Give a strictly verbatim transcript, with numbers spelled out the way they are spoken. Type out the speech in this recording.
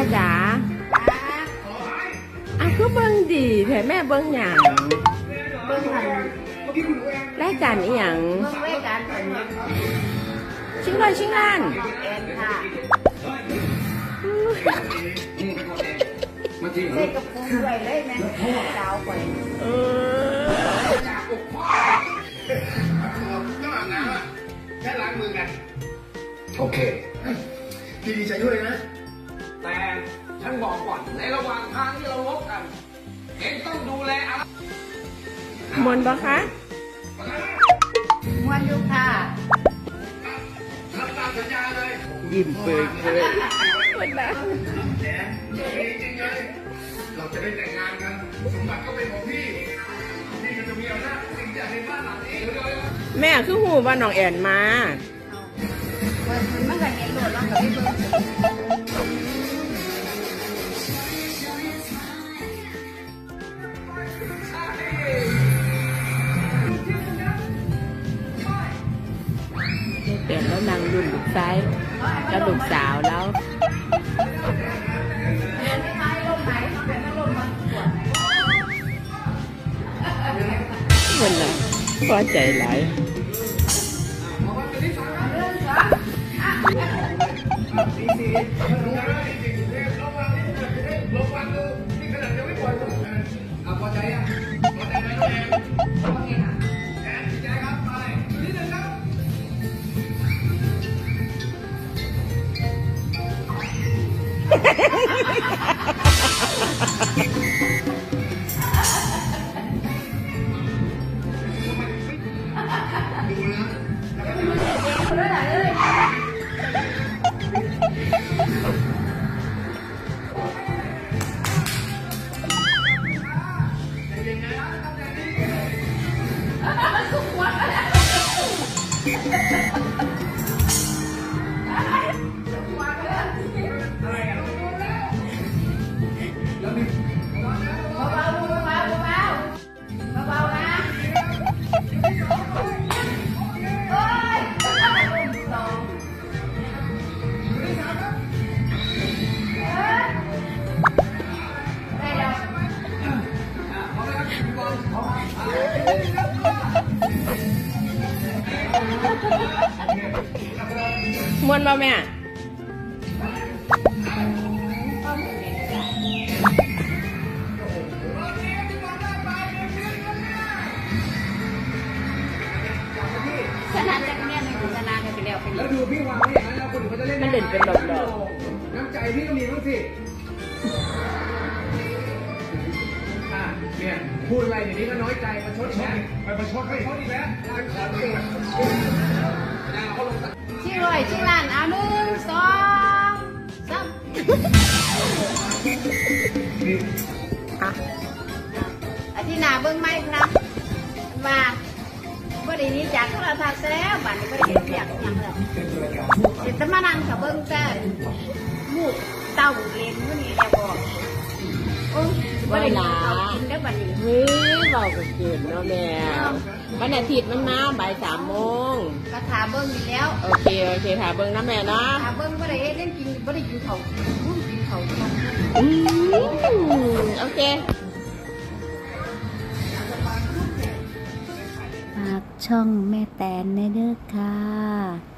จ๋าอ่ะคือเบิ้งดีแถมแม่เบิ้งหยังเบิ้งหันรายการอีหยังเบิ้งรายการอันนี้ชิงร้อยชิงล้านแอนค่ะเด็กกับปูด้วยเลยนะดาวไปเออแค่ล้างมือกันโอเคพี่ดีใจด้วยนะแต่ฉันบอกก่อนในระหว่างทางที่เราลบกันเองต้องดูแลอะไรมวนปะคะมวนอยู่ค่ะทำตามสัญญาเลยยิ้มเปิดเลยหมดแล้วแหมจริงเลยเราจะได้แต่งงานกันสมบัติก็เป็นของพี่พี่ก็จะมีอำนาจสิ่งใหญ่ในบ้านหลังนี้แม่คือหูว่าน้องแอนมามันก็เห็นโหลดแล้วกับพี่เบิ้งเปลี่ยนแล้วนางรุ่นลูกซ้ายแล้วลูกสาวแล้วมันน่ะพอใจหลายพอใจยังพอใจไหมน้องแอนพอใจนะแอนดีใจครับไปดูนิดนึงครับมวนบ่แม่ชนะจากเนี่ยในชนะกันไปแล้วเป็นแล้วดูพี่วางไว้อย่างนั้นแล้วคนอื่นเขาจะเล่นมันเด่นเป็นดอกน้ำใจพี่ก็มีบ้างสิเนี่ยพูดอะไรเดี๋ยวนี้ก็น้อยใจประชดแม่ไปประชดให้เขาดีแล้วชิร้อยชิล้านเอาหนึ่งสองสามอาทิตย์หน้าเบิ้งไหมครับว่าบ่ได้นี้จากโทรทัศน์แล้วบ้านนี้บ่ได้เห็นเสียงอย่างแล้วเดี๋ยวจะมานั่งกับเบิ้งแต่ลูกเต้าเลี้ยงมื้อนี้แล้วบอกโอ้บ่ได้กินข้าวกินได้บัดนี้เฮ้ยเบาก็เกินเนาะแม่วันอาทิตย์มันมาบ่ายสามโมงก็ถาเบิ้งอยู่แล้วโอเคโอเคถาเบิ้งนะแม่เนาะถาเบิ้งบ่ได้เล่นกินบ่ได้กินข้าวรุ่นกินข้าวอืมโอเคฝากช่องแม่แตนในเด้อค่ะ